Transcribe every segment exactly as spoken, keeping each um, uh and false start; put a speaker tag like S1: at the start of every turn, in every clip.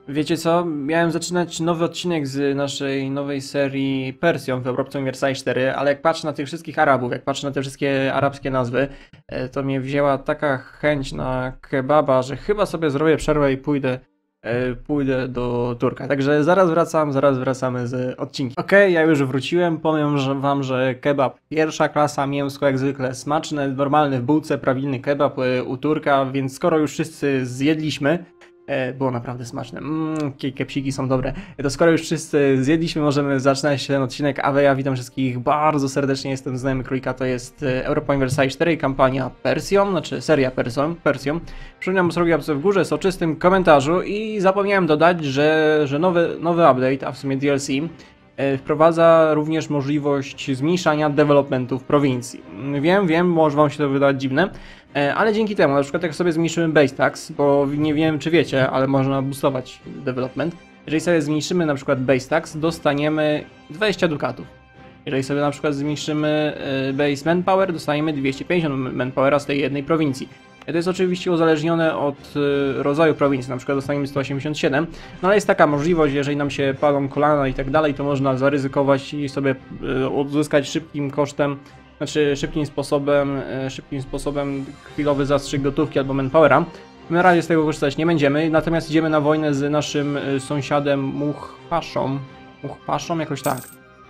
S1: Wiecie co? Miałem zaczynać nowy odcinek z naszej nowej serii Persją w Europce Uniwersalis cztery, ale jak patrzę na tych wszystkich Arabów, jak patrzę na te wszystkie arabskie nazwy, e, to mnie wzięła taka chęć na kebaba, że chyba sobie zrobię przerwę i pójdę, e, pójdę do Turka. Także zaraz wracam, zaraz wracamy z odcinkiem. Okej, ja już wróciłem, powiem że wam, że kebab pierwsza klasa, mięsko jak zwykle smaczne, normalny w bułce, prawilny kebab e, u Turka, więc skoro już wszyscy zjedliśmy, E, było naprawdę smaczne. Mmm, kepsiki są dobre. To skoro już wszyscy zjedliśmy, możemy zaczynać ten odcinek. A ja witam wszystkich bardzo serdecznie. Jestem znajomy królika. To jest Europa Universalis cztery, kampania Persją, znaczy seria Persją. Persją. Przypominam o srogiej łapce w górze, soczystym komentarzu i zapomniałem dodać, że, że nowy, nowy update, a w sumie D L C, e, wprowadza również możliwość zmniejszania developmentu w prowincji. Wiem, wiem, może wam się to wydać dziwne, ale dzięki temu, na przykład jak sobie zmniejszymy base tax, bo nie wiem czy wiecie, ale można boostować development. Jeżeli sobie zmniejszymy na przykład base tax, dostaniemy dwadzieścia dukatów. Jeżeli sobie na przykład zmniejszymy base manpower, dostaniemy dwieście pięćdziesiąt manpowera z tej jednej prowincji. To jest oczywiście uzależnione od rodzaju prowincji, na przykład dostaniemy sto osiemdziesiąt siedem, no ale jest taka możliwość, jeżeli nam się palą kolana i tak dalej, to można zaryzykować i sobie odzyskać szybkim kosztem, znaczy szybkim sposobem, szybkim sposobem chwilowy zastrzyk gotówki albo manpowera. My na razie z tego korzystać nie będziemy, natomiast idziemy na wojnę z naszym sąsiadem Muhpaszą. Muhpaszą? Jakoś tak.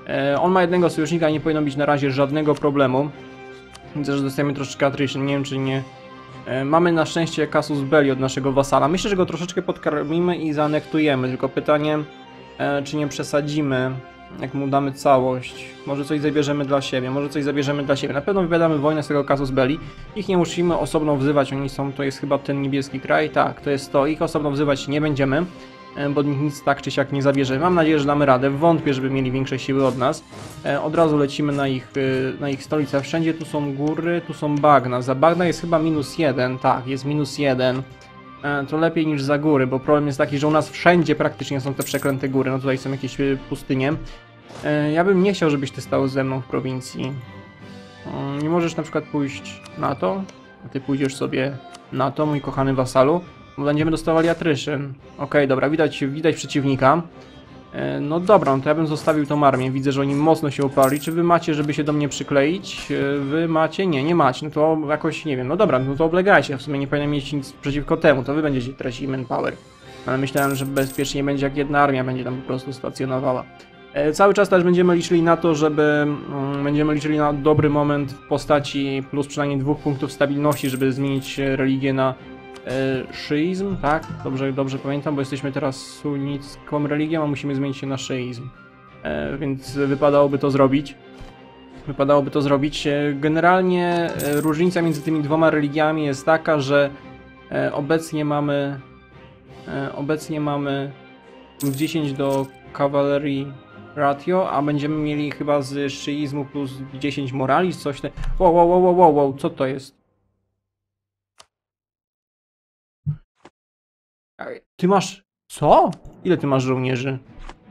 S1: On ma jednego sojusznika, nie powinno być na razie żadnego problemu. Widzę, że dostajemy troszeczkę attrition, nie wiem czy nie. Mamy na szczęście casus belli od naszego wasala. Myślę, że go troszeczkę podkarmimy i zaanektujemy, tylko pytanie, czy nie przesadzimy, jak mu damy całość. Może coś zabierzemy dla siebie, może coś zabierzemy dla siebie. Na pewno wypowiadamy wojnę z tego casus belli. Ich nie musimy osobno wzywać, oni są, to jest chyba ten niebieski kraj, tak, to jest to. Ich osobno wzywać nie będziemy, bo nic tak czy siak nie zabierzemy. Mam nadzieję, że damy radę, wątpię, żeby mieli większe siły od nas. Od razu lecimy na ich, na ich stolicę. Wszędzie tu są góry, tu są bagna. Za bagna jest chyba minus jeden, tak, jest minus jeden. To lepiej niż za góry, bo problem jest taki, że u nas wszędzie praktycznie są te przeklęte góry. No tutaj są jakieś pustynie. Ja bym nie chciał, żebyś ty stał ze mną w prowincji. Nie możesz na przykład pójść na to, a ty pójdziesz sobie na to, mój kochany wasalu, bo będziemy dostawali attrition. Okej, okay, dobra, widać, widać przeciwnika. No dobra, no to ja bym zostawił tą armię. Widzę, że oni mocno się opali. Czy wy macie, żeby się do mnie przykleić? Wy macie? Nie, nie macie. No to jakoś, nie wiem, no dobra, no to oblegajcie. Ja w sumie nie powinienem mieć nic przeciwko temu. To wy będziecie tracili manpower. Ale myślałem, że bezpiecznie będzie, jak jedna armia będzie tam po prostu stacjonowała. E, cały czas też będziemy liczyli na to, żeby... Mm, będziemy liczyli na dobry moment w postaci plus przynajmniej dwóch punktów stabilności, żeby zmienić religię na E, szyizm, tak? Dobrze, dobrze pamiętam, bo jesteśmy teraz sunnicką religią, a musimy zmienić się na szyizm. E, więc wypadałoby to zrobić. Wypadałoby to zrobić. E, generalnie e, różnica między tymi dwoma religiami jest taka, że e, obecnie mamy e, obecnie mamy plus dziesięć do kawalerii ratio, a będziemy mieli chyba z szyizmu plus dziesięć morali, coś te... Wow, wow, wow, wow, wow, co to jest? Ty masz... Co? Ile ty masz żołnierzy?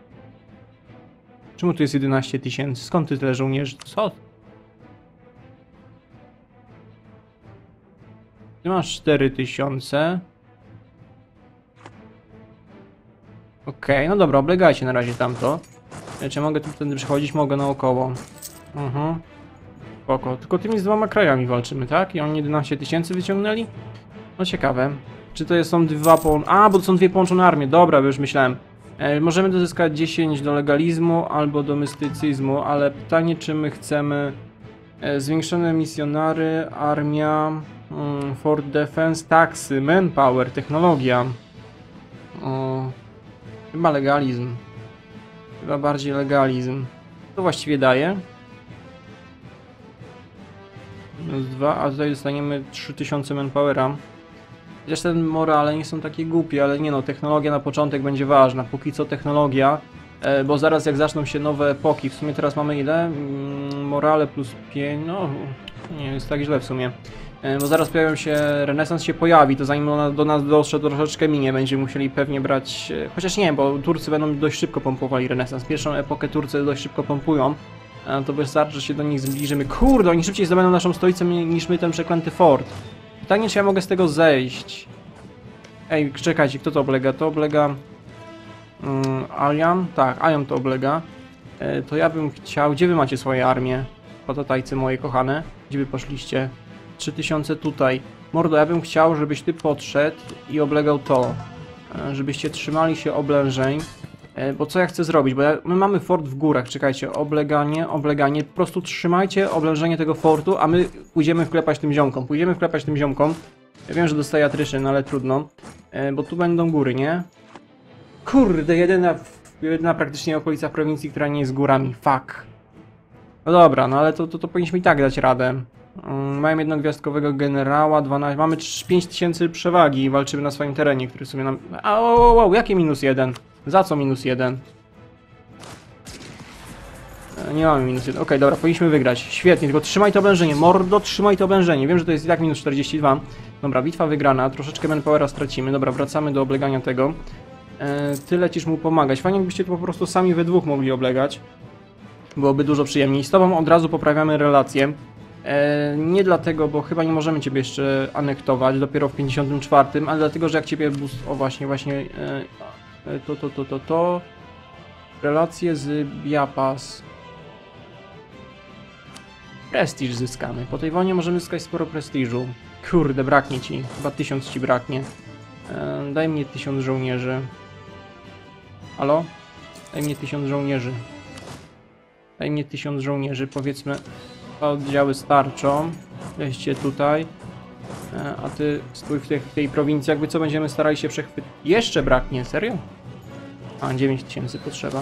S1: Czemu tu jest jedenaście tysięcy? Skąd ty tyle żołnierzy? Co? Ty masz cztery tysiące. Okej, okay, no dobra, oblegajcie na razie tamto. Czy mogę tu wtedy przychodzić? Mogę naokoło. Mhm. Spoko. Tylko tymi z dwoma krajami walczymy, tak? I oni jedenaście tysięcy wyciągnęli? No ciekawe. Czy to są dwa połączone... A, bo to są dwie połączone armie. Dobra, już myślałem. E, możemy dozyskać dziesięć do legalizmu albo do mystycyzmu, ale pytanie, czy my chcemy... E, zwiększone misjonary, armia, mm, fort defense, taksy, manpower, technologia. O, chyba legalizm. Chyba bardziej legalizm. To właściwie daje. Minus dwa, a tutaj dostaniemy trzy tysiące manpowera. Chociaż ten morale nie są takie głupie, ale nie no, technologia na początek będzie ważna. Póki co technologia, e, bo zaraz jak zaczną się nowe epoki, w sumie teraz mamy ile? Mm, morale plus pięć, no nie jest tak źle w sumie. E, bo zaraz pojawią się, renesans się pojawi, to zanim ona do nas dotrze, to troszeczkę minie, będziemy musieli pewnie brać, e, chociaż nie, bo Turcy będą dość szybko pompowali renesans. Pierwszą epokę Turcy dość szybko pompują, e, to wystarczy, że się do nich zbliżymy. Kurde, oni szybciej zdobędą naszą stolicę niż my ten przeklęty fort. Pytanie, czy ja mogę z tego zejść? Ej, czekajcie, kto to oblega? To oblega Mm, Alian? Tak, Alian to oblega. E, to ja bym chciał... Gdzie wy macie swoje armie? Potatajcy moje kochane. Gdzie wy poszliście? trzy tysiące tutaj. Mordo, ja bym chciał, żebyś ty podszedł i oblegał to. E, żebyście trzymali się oblężeń. E, bo co ja chcę zrobić? Bo ja, my mamy fort w górach. Czekajcie, obleganie, obleganie. Po prostu trzymajcie oblężenie tego fortu, a my pójdziemy wklepać tym ziomkom. Pójdziemy wklepać tym ziomkom. Ja wiem, że dostaję atryszyn, ale trudno. E, bo tu będą góry, nie? Kurde, jedyna, jedyna praktycznie okolica prowincji, która nie jest górami. Fuck. No dobra, no ale to, to, to powinniśmy i tak dać radę. Um, mamy jednogwiazdkowego generała, dwanaście, mamy pięć tysięcy przewagi i walczymy na swoim terenie, który sobie nam... A, o, o, o, jakie minus jeden? Za co minus jeden? E, nie mamy minus jeden. Okej, okay, dobra, powinniśmy wygrać. Świetnie, tylko trzymaj to oblężenie. Mordo, trzymaj to oblężenie. Wiem, że to jest i tak minus czterdzieści dwa. Dobra, bitwa wygrana, troszeczkę manpowera stracimy. Dobra, wracamy do oblegania tego. E, ty lecisz mu pomagać. Fajnie, jakbyście to po prostu sami we dwóch mogli oblegać. Byłoby dużo przyjemniej. Z tobą od razu poprawiamy relacje. E, nie dlatego, bo chyba nie możemy ciebie jeszcze anektować, dopiero w pięćdziesiątym czwartym, ale dlatego, że jak ciebie boost... O właśnie, właśnie... E, to, to, to, to, to... Relacje z Biapas. Prestiż zyskamy. Po tej wojnie możemy zyskać sporo prestiżu. Kurde, braknie ci. Chyba tysiąc ci braknie. E, daj mnie tysiąc żołnierzy. Halo? Daj mnie tysiąc żołnierzy. Daj mnie tysiąc żołnierzy, powiedzmy. Dwa oddziały starczą. Weźcie tutaj. E, a ty stój w tej, w tej prowincji. Jakby co, będziemy starali się przechwycić. Jeszcze braknie, serio? A, dziewięć tysięcy potrzeba.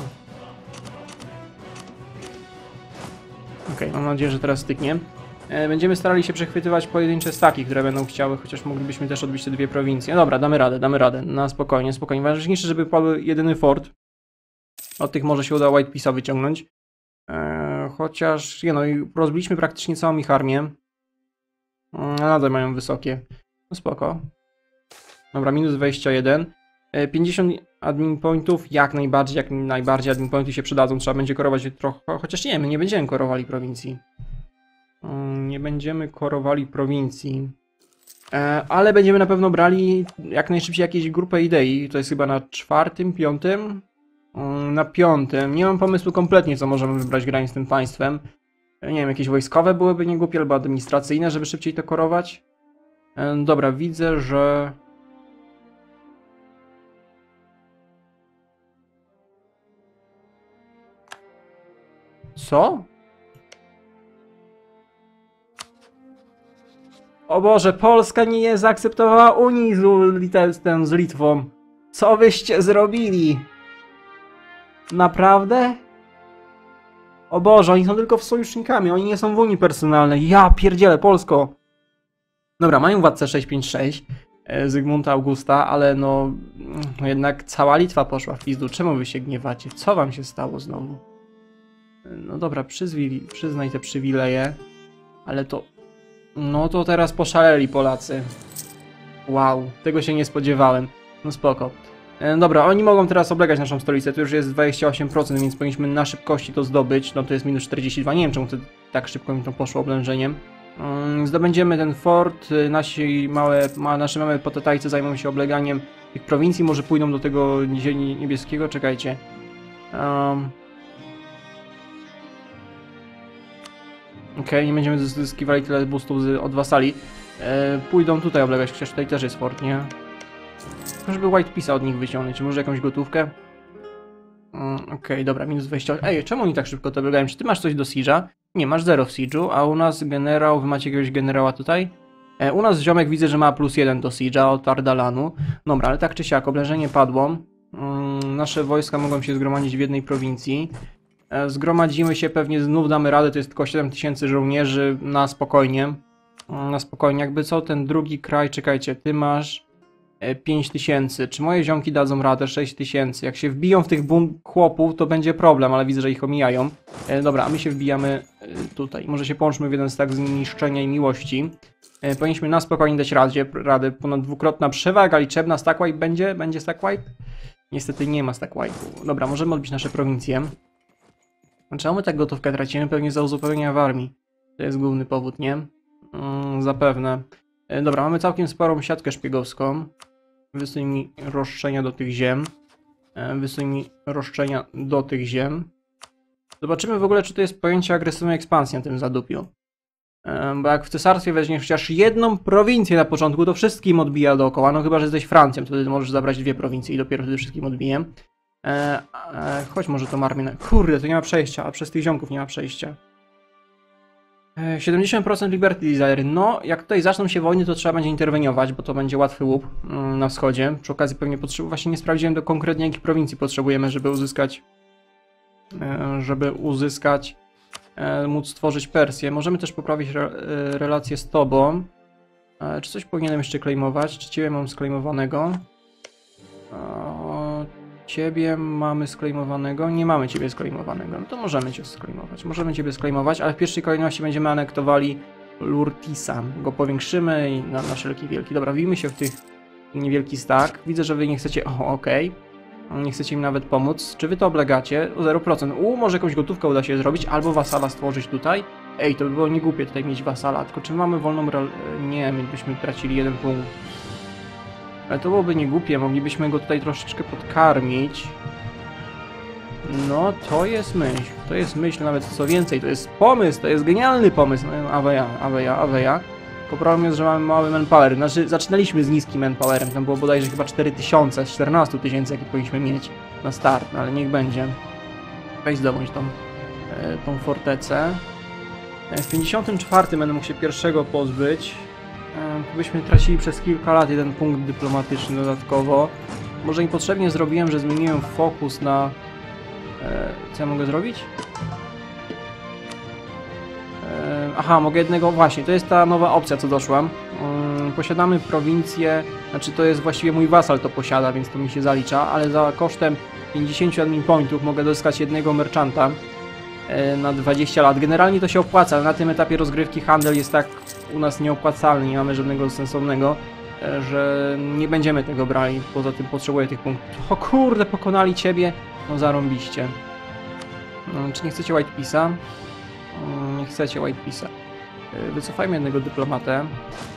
S1: Okej, okay, mam nadzieję, że teraz styknie. E, będziemy starali się przechwytywać pojedyncze staki, które będą chciały, chociaż moglibyśmy też odbić te dwie prowincje. Dobra, damy radę, damy radę. Na spokojnie, spokojnie. Ważniejsze, żeby padł jedyny fort. Od tych może się uda White Peace'a wyciągnąć. E, chociaż, nie no, i rozbiliśmy praktycznie całą ich armię. E, nadal mają wysokie. No spoko. Dobra, minus dwadzieścia jeden. E, pięćdziesiąt admin pointów, jak najbardziej, jak najbardziej admin pointy się przydadzą. Trzeba będzie korować trochę, chociaż nie, my nie będziemy korowali prowincji. E, nie będziemy korowali prowincji. E, ale będziemy na pewno brali jak najszybciej jakieś grupę idei. To jest chyba na czwartym, piątym. Na piątym. Nie mam pomysłu kompletnie, co możemy wybrać grając z tym państwem. Nie wiem, jakieś wojskowe byłyby niegłupie, albo administracyjne, żeby szybciej to korować. Dobra, widzę, że... Co? O Boże, Polska nie zaakceptowała Unii z, Litewstem, z Litwą. Co wyście zrobili? Naprawdę? O Boże, oni są tylko sojusznikami, oni nie są w Unii personalnej. Ja pierdzielę, Polsko! Dobra, mają władcę sześć pięć sześć Zygmunta Augusta, ale no, no jednak cała Litwa poszła w pizdu. Czemu wy się gniewacie? Co wam się stało znowu? No dobra, przyzwili, przyznaj te przywileje, ale to... No to teraz poszaleli Polacy. Wow, tego się nie spodziewałem. No spoko. Dobra, oni mogą teraz oblegać naszą stolicę, to już jest dwadzieścia osiem procent, więc powinniśmy na szybkości to zdobyć. No to jest minus czterdzieści dwa, nie wiem czemu to tak szybko mi to poszło oblężeniem. Zdobędziemy ten fort, nasi małe, ma, nasze małe potatajce zajmą się obleganiem tych prowincji, może pójdą do tego ziemi niebieskiego, czekajcie. Um. Okej, okay, nie będziemy zyskiwali tyle boostów z, od wasali. E, pójdą tutaj oblegać, chociaż tutaj też jest fort, nie? Żeby White Peace'a od nich wyciągnąć, czy może jakąś gotówkę? Mm, Okej, okay, dobra, minus dwadzieścia. Ej, czemu oni tak szybko to oblegają? Czy ty masz coś do Siege'a? Nie, masz zero w Siege'u, a u nas generał, wy macie jakiegoś generała tutaj? E, u nas ziomek widzę, że ma plus jeden do Siege'a od Ardalanu. Dobra, ale tak czy siak, oblężenie padło. Mm, nasze wojska mogą się zgromadzić w jednej prowincji. E, zgromadzimy się, pewnie znów damy radę, to jest tylko siedem tysięcy żołnierzy na spokojnie. Mm, na spokojnie, jakby co, ten drugi kraj, czekajcie, ty masz... pięć tysięcy. Czy moje ziomki dadzą radę? sześć tysięcy. Jak się wbiją w tych bum chłopów, to będzie problem, ale widzę, że ich omijają. E, dobra, a my się wbijamy e, tutaj. Może się połączmy w jeden stak zniszczenia i miłości. E, powinniśmy na spokojnie dać radzie, radę. Ponad dwukrotna przewaga liczebna. Stack wipe będzie? Będzie stack wipe? Niestety nie ma stack wipe'u. Dobra, możemy odbić nasze prowincje. Czemu my tak gotówkę tracimy? Pewnie za uzupełnienie w armii. To jest główny powód, nie? Mm, zapewne. E, dobra, mamy całkiem sporą siatkę szpiegowską. Wysyłaj mi roszczenia do tych ziem. E, wysuń mi roszczenia do tych ziem. Zobaczymy w ogóle, czy to jest pojęcie agresywnej ekspansji na tym zadupiu. E, bo jak w cesarstwie weźmiesz chociaż jedną prowincję na początku, to wszystkim odbija dookoła. No chyba, że jesteś Francją, wtedy możesz zabrać dwie prowincje i dopiero wtedy wszystkim odbiję. E, e, chodź może tą armię. Na... Kurde, to nie ma przejścia, a przez tych ziomków nie ma przejścia. E, siedemdziesiąt procent Liberty Desire. No, jak tutaj zaczną się wojny, to trzeba będzie interweniować, bo to będzie łatwy łup mm, na wschodzie. Przy okazji pewnie potrzebuję, właśnie nie sprawdziłem do konkretnie jakich prowincji potrzebujemy, żeby uzyskać, e, żeby uzyskać, e, móc stworzyć Persję. Możemy też poprawić re, e, relacje z tobą. E, czy coś powinienem jeszcze klejmować? Czy ciebie mam sklejmowanego? E, Ciebie mamy sklejmowanego? Nie mamy ciebie sklejmowanego. No to możemy cię sklejmować. Możemy ciebie sklejmować, ale w pierwszej kolejności będziemy anektowali Lurtisa. Go powiększymy i na, na wszelki wielki. Dobra, wbijmy się w tych niewielki stack. Widzę, że wy nie chcecie... O, okej. Okay. Nie chcecie im nawet pomóc. Czy wy to oblegacie? O zero procent. U, może jakąś gotówkę uda się zrobić, albo wasala stworzyć tutaj. Ej, to by było niegłupie tutaj mieć wasala. Tylko czy mamy wolną... Rel... Nie, my byśmy tracili jeden punkt. Ale to byłoby niegłupie, moglibyśmy go tutaj troszeczkę podkarmić. No, to jest myśl. To jest myśl, nawet co więcej, to jest pomysł, to jest genialny pomysł. No, aweja, aweja, aweja. Tylko problem jest, że mamy mały manpower. Znaczy, zaczynaliśmy z niskim manpowerem, tam było bodajże chyba cztery tysiące z czternastu tysięcy, jakie powinniśmy mieć na start, no ale niech będzie. Weź zdobądź tą, e, tą fortecę. E, w pięćdziesiątym czwartym będę mógł się pierwszego pozbyć. Byśmy tracili przez kilka lat jeden punkt dyplomatyczny dodatkowo. Może niepotrzebnie zrobiłem, że zmieniłem fokus na... E, co ja mogę zrobić? E, aha, mogę jednego... Właśnie, to jest ta nowa opcja, co doszła. Um, posiadamy prowincję... Znaczy, to jest właściwie mój wasal to posiada, więc to mi się zalicza, ale za kosztem pięćdziesięciu admin pointów mogę dozyskać jednego merchanta e, na dwadzieścia lat. Generalnie to się opłaca, ale na tym etapie rozgrywki handel jest tak u nas nieopłacalny, nie mamy żadnego sensownego, że nie będziemy tego brali, poza tym potrzebuję tych punktów. O kurde, pokonali ciebie, no zarąbiście. No, czy nie chcecie White Peace'a? Nie chcecie White Peace'a. Wycofajmy jednego dyplomatę.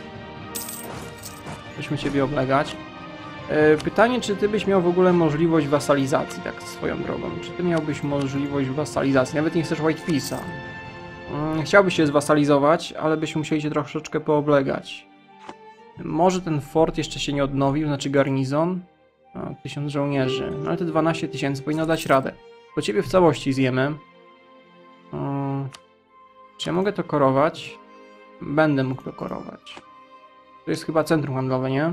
S1: Byśmy ciebie oblegać. Pytanie, czy ty byś miał w ogóle możliwość wasalizacji, tak swoją drogą. Czy ty miałbyś możliwość wasalizacji? Nawet nie chcesz White Peace'a. Chciałbyś się zwasalizować, ale byśmy musieli cię troszeczkę pooblegać. Może ten fort jeszcze się nie odnowił, znaczy garnizon. O, tysiąc żołnierzy. No ale te dwanaście tysięcy powinno dać radę. Po ciebie w całości zjemy. Um, czy ja mogę to korować? Będę mógł to korować. To jest chyba centrum handlowe, nie?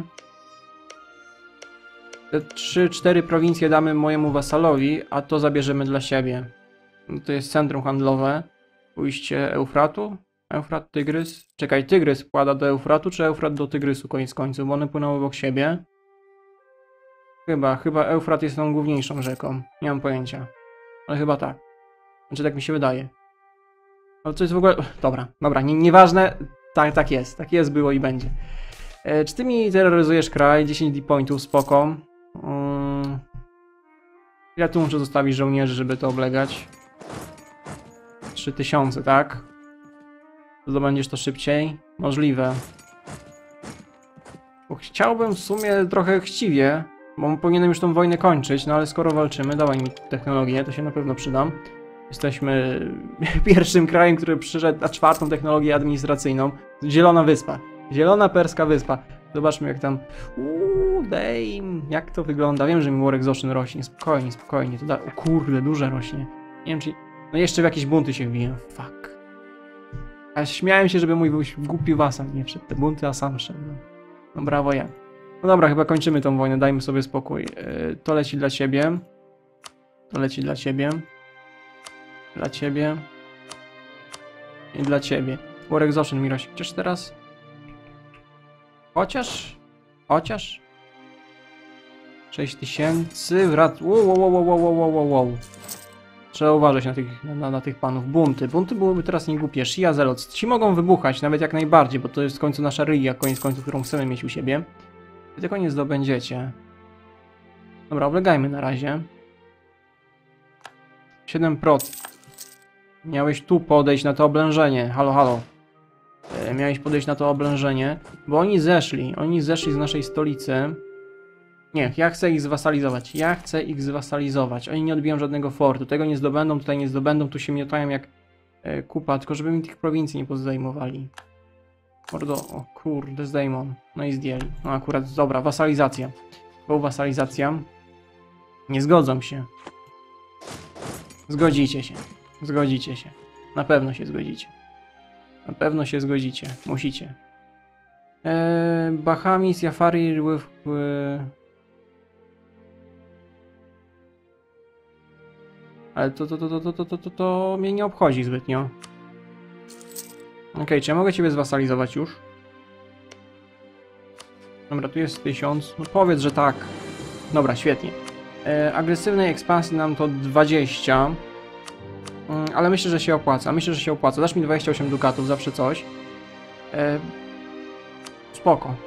S1: Te trzy cztery prowincje damy mojemu wasalowi, a to zabierzemy dla siebie. To jest centrum handlowe. Ujście Eufratu? Eufrat, Tygrys? Czekaj, Tygrys wkłada do Eufratu, czy Eufrat do Tygrysu koniec końców? Bo one płyną obok siebie. Chyba, chyba Eufrat jest tą główniejszą rzeką. Nie mam pojęcia. Ale chyba tak. Znaczy tak mi się wydaje. Ale to jest w ogóle... Dobra, dobra, nie, nieważne. Tak, tak jest. Tak jest, było i będzie. E, czy ty mi terroryzujesz kraj? dziesięć D-pointów, spoko. Um, ja tu muszę zostawić żołnierzy, żeby to oblegać. trzy tysiące, tak? Zdobędziesz to szybciej? Możliwe. Bo chciałbym w sumie trochę chciwie, bo powinienem już tą wojnę kończyć, no ale skoro walczymy, dawaj mi technologię, to się na pewno przydam. Jesteśmy pierwszym krajem, który przyszedł na czwartą technologię administracyjną. Zielona Wyspa. Zielona Perska Wyspa. Zobaczmy jak tam... Uuu, dame, jak to wygląda. Wiem, że mi War Exhaustion rośnie. Spokojnie, spokojnie. To da... O kurde, duże rośnie. Nie wiem, czy... No jeszcze w jakieś bunty się wbiję. Fuck. A śmiałem się, żeby mój głupi wasal nie wszedł. Te bunty, a sam szedł. No, no brawo ja. No dobra, chyba kończymy tą wojnę. Dajmy sobie spokój. Yy, to leci dla ciebie. To leci dla ciebie. Dla ciebie. I dla ciebie. War Exhaustion mi rośnie. Chociaż teraz... Chociaż... Chociaż... sześć tysięcy... Wrac... Wow, wow, wow, wow, wow, wow, wow. Trzeba uważać na tych, na, na tych panów. Bunty. Bunty byłyby teraz niegłupie. Shia Zelots. Ci mogą wybuchać, nawet jak najbardziej, bo to jest w końcu nasza ryja, koniec końców, którą chcemy mieć u siebie. Wy tylko nie zdobędziecie. Dobra, oblegajmy na razie. siedem procent. Miałeś tu podejść na to oblężenie. Halo, halo. E, miałeś podejść na to oblężenie, bo oni zeszli. Oni zeszli z naszej stolicy. Nie, ja chcę ich zwasalizować. Ja chcę ich zwasalizować. Oni nie odbiją żadnego fortu. Tego nie zdobędą, tutaj nie zdobędą. Tu się miotają jak e, kupa, tylko żeby mi tych prowincji nie pozdejmowali. Mordo, o kurde, zdejmą. No i zdjęli. No akurat, dobra, wasalizacja. Bo wasalizacja. Nie zgodzą się. Zgodzicie się. Zgodzicie się. Na pewno się zgodzicie. Na pewno się zgodzicie. Musicie. Eee, Bahamis, Jafari with... E... Ale to, to, to, to, to, to, to, to, to mnie nie obchodzi zbytnio. Okej, okay, czy ja mogę ciebie zwasalizować już? Dobra, tu jest tysiąc. No powiedz, że tak. Dobra, świetnie. E, agresywnej ekspansji nam to dwadzieścia. Mm, ale myślę, że się opłaca. Myślę, że się opłaca. Dasz mi dwadzieścia osiem dukatów, zawsze coś. E, spoko.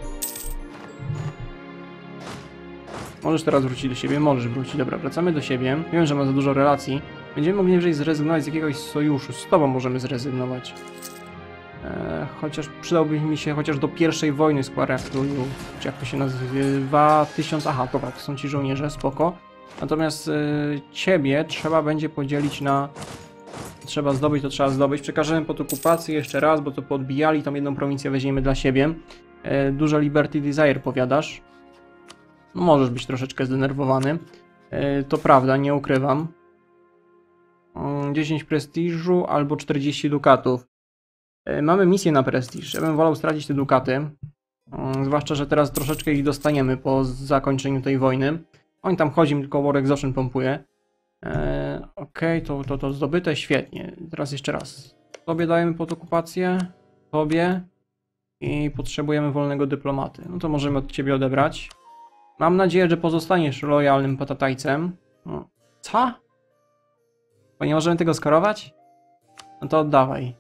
S1: Możesz teraz wrócić do siebie, możesz wrócić. Dobra, wracamy do siebie. Wiem, że ma za dużo relacji. Będziemy mogli najwyżej zrezygnować z jakiegoś sojuszu. Z tobą możemy zrezygnować. Eee, chociaż przydałby mi się chociaż do pierwszej wojny z Quaraktu. Czy jak to się nazywa? Tysiąc... Aha, dobra, to są ci żołnierze, spoko. Natomiast e, ciebie trzeba będzie podzielić na... Trzeba zdobyć, to trzeba zdobyć. Przekażemy pod okupację jeszcze raz, bo to podbijali. Tą jedną prowincję weźmiemy dla siebie. E, dużo Liberty Desire powiadasz. No, możesz być troszeczkę zdenerwowany. Yy, to prawda, nie ukrywam. Yy, dziesięć prestiżu albo czterdzieści dukatów. Yy, mamy misję na prestiż. Ja bym wolał stracić te dukaty. Yy, zwłaszcza, że teraz troszeczkę ich dostaniemy po zakończeniu tej wojny. On tam chodzi, tylko War Exhaustion pompuje. Yy, Okej, okay, to, to, to zdobyte, świetnie. Teraz jeszcze raz. Tobie dajemy pod okupację. Tobie. I potrzebujemy wolnego dyplomaty. No to możemy od ciebie odebrać. Mam nadzieję, że pozostaniesz lojalnym patatajcem. No. Co? Bo nie możemy tego skorować? No to oddawaj.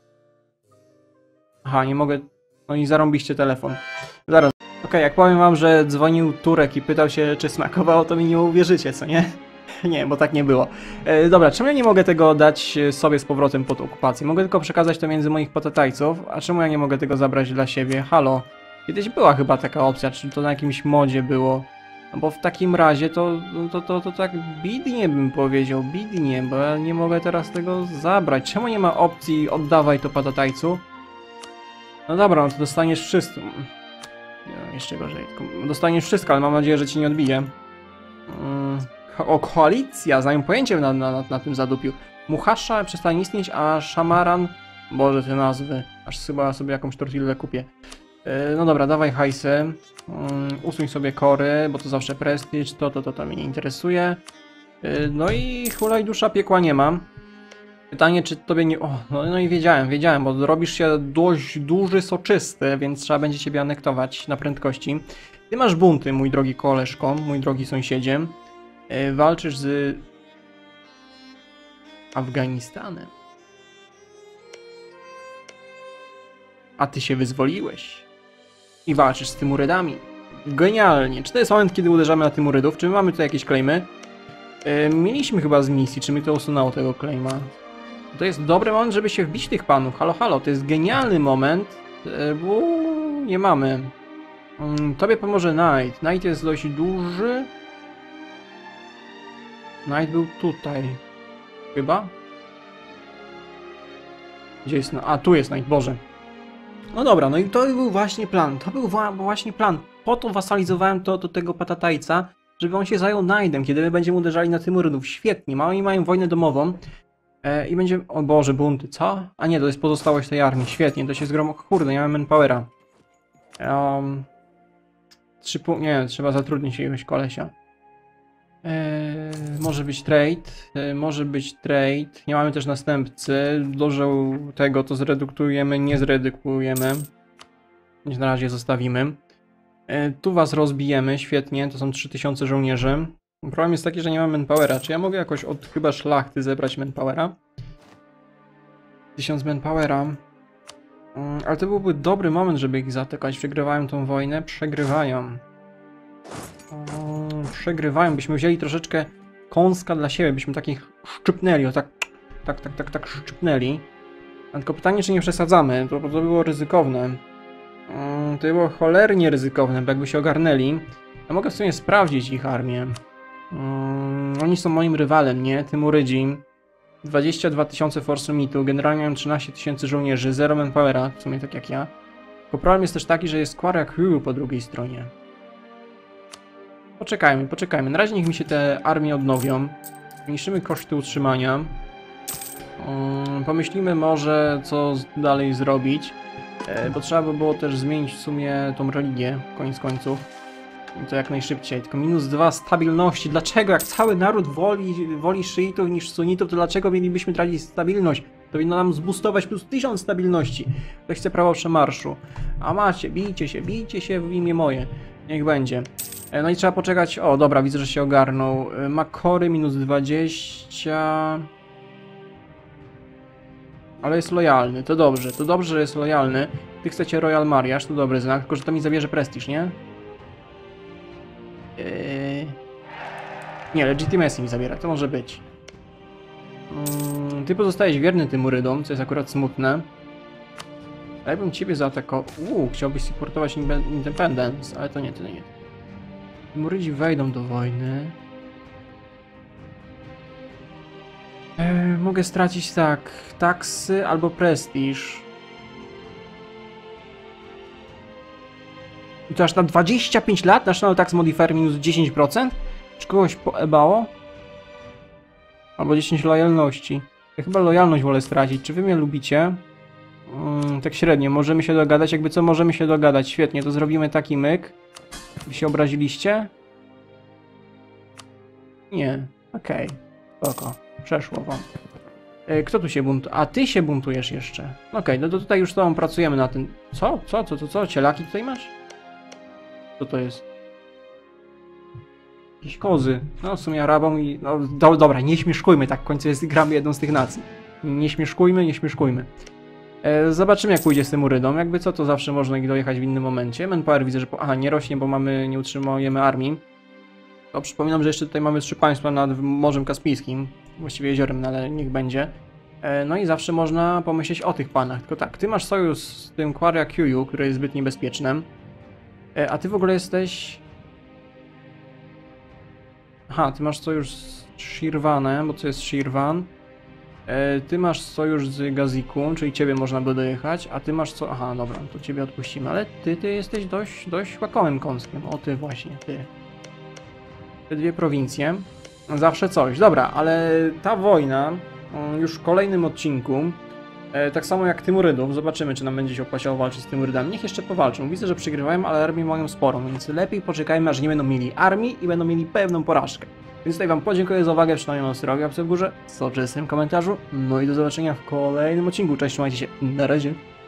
S1: Aha, nie mogę... No i zarąbiście telefon. Zaraz. Okej, okay, jak powiem wam, że dzwonił Turek i pytał się, czy smakowało, to mi nie uwierzycie, co nie? Nie, bo tak nie było. E, dobra, czemu ja nie mogę tego dać sobie z powrotem pod okupację? Mogę tylko przekazać to między moich patatajców, a czemu ja nie mogę tego zabrać dla siebie? Halo? Kiedyś była chyba taka opcja, czy to na jakimś modzie było? No bo w takim razie to, to, to, to tak bidnie bym powiedział, bidnie, bo ja nie mogę teraz tego zabrać. Czemu nie ma opcji oddawaj to patatajcu? No dobra, no to dostaniesz wszystko. Nie, jeszcze gorzej. Dostaniesz wszystko, ale mam nadzieję, że ci nie odbije. Hmm. O, koalicja, znają pojęcie na, na, na, na tym zadupiu. Muchasza przestanie istnieć, a Szamaran... Boże, te nazwy. Aż chyba sobie jakąś tortillę kupię. No dobra, dawaj hajsy. Um, usuń sobie kory, bo to zawsze prestiż, to, to, to, to mnie nie interesuje. No i hulaj dusza, piekła nie mam. Pytanie, czy tobie nie... O, no, no i wiedziałem, wiedziałem, bo robisz się dość duży, soczysty, więc trzeba będzie ciebie anektować na prędkości. Ty masz bunty, mój drogi koleżko, mój drogi sąsiedzie. Walczysz z Afganistanem. A ty się wyzwoliłeś. I walczysz z Tymurydami. Genialnie. Czy to jest moment, kiedy uderzamy na Tymurydów? Czy my mamy tutaj jakieś claimy? Yy, mieliśmy chyba z misji. Czy mi to usunęło tego claima? To jest dobry moment, żeby się wbić tych panów. Halo, halo. To jest genialny moment. Yy, bo nie mamy. Yy, tobie pomoże Knight. Knight jest dość duży. Knight był tutaj. Chyba? Gdzie jest? No, a, tu jest Knight. Boże. No dobra, no i to był właśnie plan, to był właśnie plan. Po to wasalizowałem to do tego patatajca, żeby on się zajął Knightem, kiedy my będziemy uderzali na Tymurydów. Świetnie, oni mają wojnę domową e, i będzie... O Boże, bunty, co? A nie, to jest pozostałość tej armii, świetnie, to się zgromo... Kurde, nie mam manpowera. Um, trzy pół... Nie, trzeba zatrudnić jakiegoś kolesia. E, może być trade, e, może być trade, nie mamy też następcy, dożył tego to zredukujemy, nie zredukujemy, na razie zostawimy. E, tu was rozbijemy, świetnie, to są trzy tysiące żołnierzy. Problem jest taki, że nie mam manpowera, czy ja mogę jakoś od chyba szlachty zebrać manpowera? tysiąc manpowera, mm, ale to byłby dobry moment, żeby ich zaatakować, przegrywają tą wojnę, przegrywają. Przegrywają, byśmy wzięli troszeczkę kąska dla siebie, byśmy takich szczypnęli, o tak, tak, tak, tak, tak szczypnęli. A tylko pytanie, czy nie przesadzamy, to, to było ryzykowne. To było cholernie ryzykowne, bo jakby się ogarnęli. Ja mogę w sumie sprawdzić ich armię. Mm, oni są moim rywalem, nie? Tymurydzi. dwadzieścia dwa tysiące force mitu, generalnie mają trzynaście tysięcy żołnierzy, zero manpowera, w sumie tak jak ja. Tylko problem jest też taki, że jest Quaria Crew po drugiej stronie. Poczekajmy, poczekajmy. Na razie niech mi się te armie odnowią. Zmniejszymy koszty utrzymania. Um, pomyślimy może, co dalej zrobić. E, bo trzeba by było też zmienić w sumie tą religię, koniec końców. I to jak najszybciej. Tylko minus dwa stabilności. Dlaczego? Jak cały naród woli, woli szyitów niż sunitów, to dlaczego mielibyśmy tracić stabilność? To powinno nam zboostować plus tysiąc stabilności. Ktoś chce prawo przemarszu. A macie, bijcie się, bijcie się w imię moje. Niech będzie. No i trzeba poczekać. O, dobra, widzę, że się ogarnął. Makory minus dwadzieścia. Ale jest lojalny, to dobrze, to dobrze, że jest lojalny. Ty chcecie Royal Mariaż, to dobry znak, tylko że to mi zabierze prestiż, nie? Yy... Nie, Legitimacy mi zabiera, to może być. Yy, ty pozostajesz wierny Tymurydom, co jest akurat smutne. Ale bym ciebie zaatakował. Uuu, chciałbyś supportować Independence, ale to nie, to nie. Tymurydzi wejdą do wojny. Yy, mogę stracić tak, taksy albo prestiż. I to aż na dwadzieścia pięć lat? National Tax Modifier minus dziesięć procent? Czy kogoś poebało? Albo dziesięć lojalności. Ja chyba lojalność wolę stracić. Czy wy mnie lubicie? Hmm, tak średnio. Możemy się dogadać. Jakby co, możemy się dogadać. Świetnie, to zrobimy taki myk. Wy się obraziliście? Nie. Okej. Okay. Spoko. Przeszło wam. E, kto tu się buntuje? A ty się buntujesz jeszcze. Okej, okay, no to tutaj już z tobą pracujemy na tym. Co? Co? Co? Co? Co? Cielaki tutaj masz? Co to jest? Jakieś kozy. No w sumie Arabom i... No do, dobra, nie śmieszkujmy, tak w końcu jest, gramy jedną z tych nacji. Nie śmieszkujmy, nie śmieszkujmy. E, zobaczymy jak pójdzie z tym Urydą. Jakby co, to zawsze można ich dojechać w innym momencie. Manpower widzę, że... Po, aha, nie rośnie, bo mamy, nie utrzymujemy armii. To przypominam, że jeszcze tutaj mamy trzy państwa nad Morzem Kaspijskim. Właściwie jeziorem, no ale niech będzie. E, no i zawsze można pomyśleć o tych panach. Tylko tak, ty masz sojusz z tym Quaria Q, które jest zbyt niebezpieczne. A ty w ogóle jesteś... Aha, ty masz sojusz z Shirvanem, bo co jest Shirvan. E, ty masz sojusz z Gaziku, czyli ciebie można by dojechać, a ty masz co... Aha, dobra, to ciebie odpuścimy, ale ty, ty jesteś dość, dość łakomym kąskiem. O, ty właśnie, ty. Te dwie prowincje. Zawsze coś. Dobra, ale ta wojna już w kolejnym odcinku, E, tak samo jak Tymurydów, zobaczymy czy nam będzie się opłacało walczyć z Tymurydami. Niech jeszcze powalczą. Widzę, że przegrywają, ale armię mają sporą, więc lepiej poczekajmy, aż nie będą mieli armii i będą mieli pewną porażkę. Więc tutaj wam podziękuję za uwagę, przynajmniej na sterowi łapce w górze, soczystym komentarzu, no i do zobaczenia w kolejnym odcinku. Cześć, trzymajcie się, na razie.